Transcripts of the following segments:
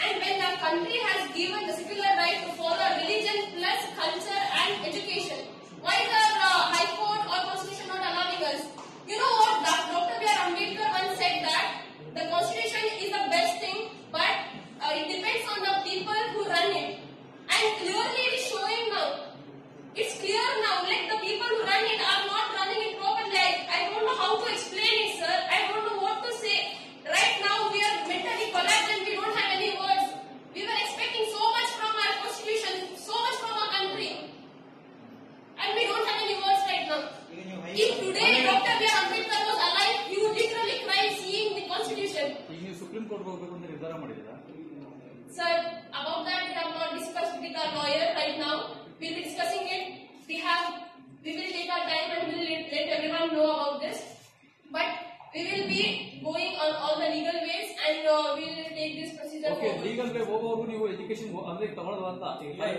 And when the country has given the secular right to follow religion plus culture and education, why the High Court or Constitution not allowing us? You know what? Dr. B.R. Ambedkar once said that the Constitution is the best thing, but it depends on the people who run it. And clearly it is showing now. It's clear now. Like the people who run it are not running it properly. I don't know how to explain it, sir. I don't know what to say. Right now we are mentally collapsed and we don't have any words. We were expecting so much from our Constitution, so much from our country, and we don't have any words right now. If today Dr. B.R. Ambedkar was alive, he would literally cry seeing the Constitution. Supreme Court Sir, about that we have not discussed with our lawyer right now. We'll be discussing it. We will take our time and we will let everyone know about this. But we will be going on all the legal ways and we will take this procedure forward. Legal way ಹೋಗೋವರೆಗೂ ನೀವು education ಅಂದ್ರೆ ತಗೊಳ್ಳೋದು ಅಂತ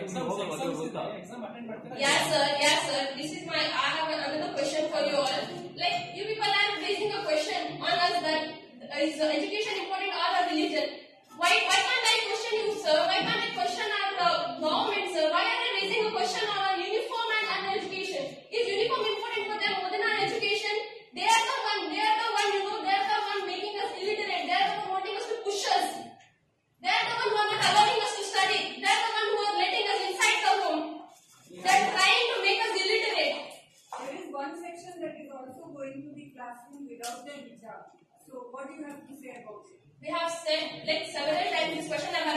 Yes sir. This is my I have another question for you all. Like you people are raising a question on us that is education important or a religion? Why can't I question you, sir? Why can't I question our government, sir? Why are they raising a question on our uniform and education? Is uniform important for them more than our education? They are the one, you know, they are the one making us illiterate. They are the one wanting us to push us. They are the one who are not allowing us to study. They are the one who are letting us inside the home. They are trying to make us illiterate. There is one section that is also going to the classroom without the hijab. So what do you have to say about it? We have said like several times this question.